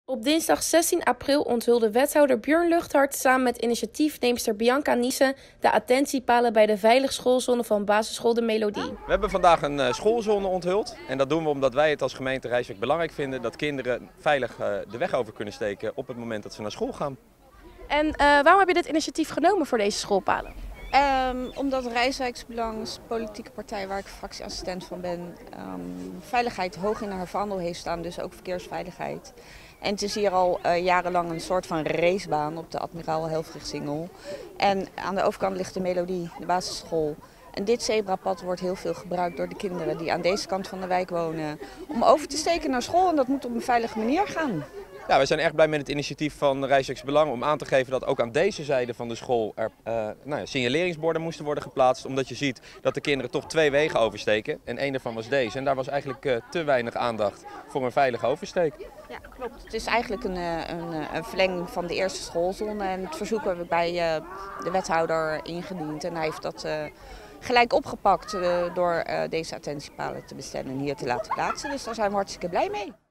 Op dinsdag 16 april onthulde wethouder Björn Luchthart samen met initiatiefneemster Bianca Niesen de attentiepalen bij de veilig schoolzone van basisschool De Melodie. We hebben vandaag een schoolzone onthuld en dat doen we omdat wij het als gemeente Rijswijk belangrijk vinden dat kinderen veilig de weg over kunnen steken op het moment dat ze naar school gaan. En waarom heb je dit initiatief genomen voor deze schoolpalen? Omdat Rijswijks Belang, politieke partij waar ik fractieassistent van ben, veiligheid hoog in haar vaandel heeft staan, dus ook verkeersveiligheid. En het is hier al jarenlang een soort van racebaan op de Admiraal Helfrichsingel. En aan de overkant ligt de Melodie, de basisschool. En dit zebrapad wordt heel veel gebruikt door de kinderen die aan deze kant van de wijk wonen om over te steken naar school en dat moet op een veilige manier gaan. Ja, we zijn erg blij met het initiatief van Rijswijks Belang om aan te geven dat ook aan deze zijde van de school er signaleringsborden moesten worden geplaatst. Omdat je ziet dat de kinderen toch twee wegen oversteken en één daarvan was deze. En daar was eigenlijk te weinig aandacht voor een veilige oversteek. Ja, klopt. Het is eigenlijk een verlenging van de eerste schoolzone en het verzoek hebben we bij de wethouder ingediend. En hij heeft dat gelijk opgepakt door deze attentiepalen te bestellen en hier te laten plaatsen. Dus daar zijn we hartstikke blij mee.